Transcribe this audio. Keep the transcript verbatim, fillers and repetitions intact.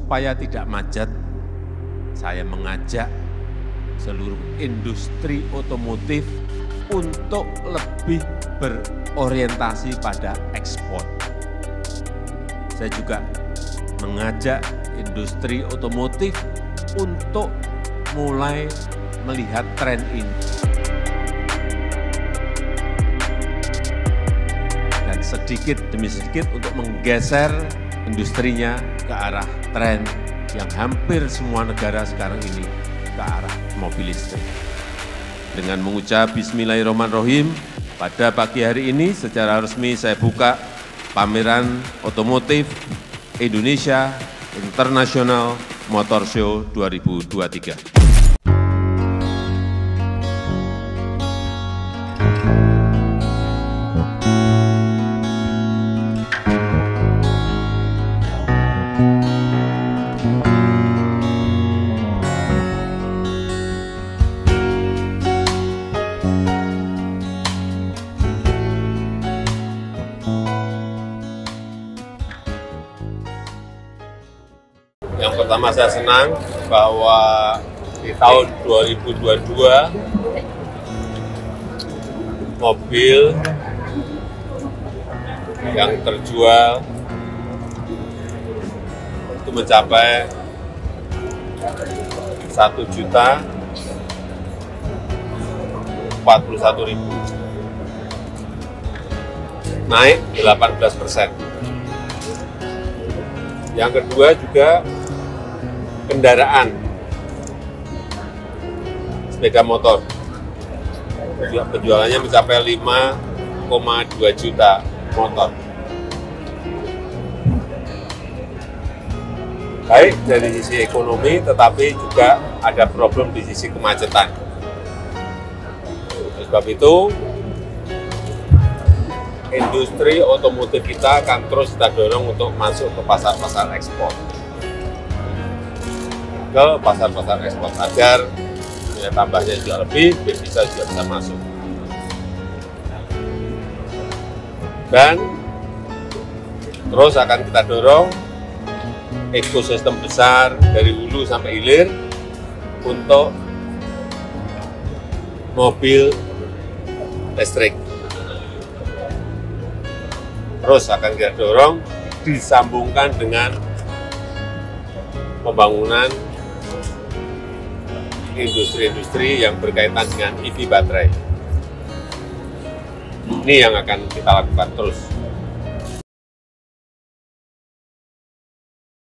supaya tidak macet, saya mengajak seluruh industri otomotif untuk lebih berorientasi pada ekspor. Saya juga mengajak industri otomotif untuk mulai melihat tren ini. Dan sedikit demi sedikit untuk menggeser industrinya ke arah tren yang hampir semua negara sekarang ini ke arah mobil listrik. Dengan mengucap Bismillahirrahmanirrahim, pada pagi hari ini secara resmi saya buka pameran otomotif Indonesia International Motor Show dua ribu dua puluh tiga. Yang pertama saya senang bahwa di tahun dua ribu dua puluh dua mobil yang terjual itu mencapai satu juta empat puluh satu ribu, naik delapan belas persen. Yang kedua juga kendaraan sepeda motor, penjualannya mencapai lima koma dua juta motor. Baik dari sisi ekonomi, tetapi juga ada problem di sisi kemacetan. Oleh sebab itu, industri otomotif kita akan terus kita dorong untuk masuk ke pasar-pasar ekspor. ke pasar-pasar ekspor agar nilai tambahnya juga lebih, bisa juga bisa masuk. Dan terus akan kita dorong ekosistem besar dari hulu sampai hilir untuk mobil listrik. Terus akan kita dorong disambungkan dengan pembangunan industri-industri yang berkaitan dengan E V baterai. Ini yang akan kita lakukan terus.